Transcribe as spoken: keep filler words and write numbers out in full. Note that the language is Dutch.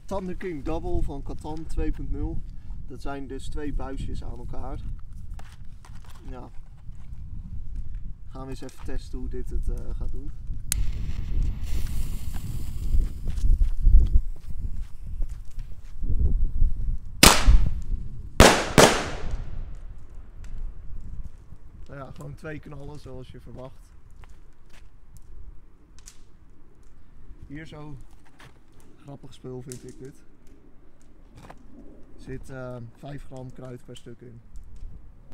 Thunder King Double van Catan twee punt nul. Dat zijn dus twee buisjes aan elkaar. Ja. Gaan we eens even testen hoe dit het uh, gaat doen. Nou ja, gewoon twee knallen zoals je verwacht. Hier zo, grappig spul vind ik dit. Er zit uh, vijf gram kruid per stuk in.